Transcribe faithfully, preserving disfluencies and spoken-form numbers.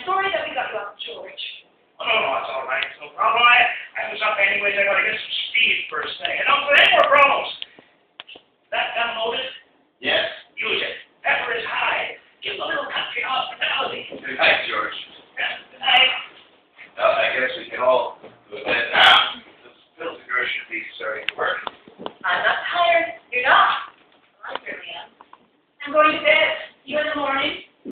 Sorry that we got you up, George. Oh, no, no, it's all right. It's no problem. I, I was up anyways. I gotta get some speed first thing. And don't put any more problems. That gun loaded? Yes. Use it. Pepper is high. Give the little country hospitality. Thanks, George.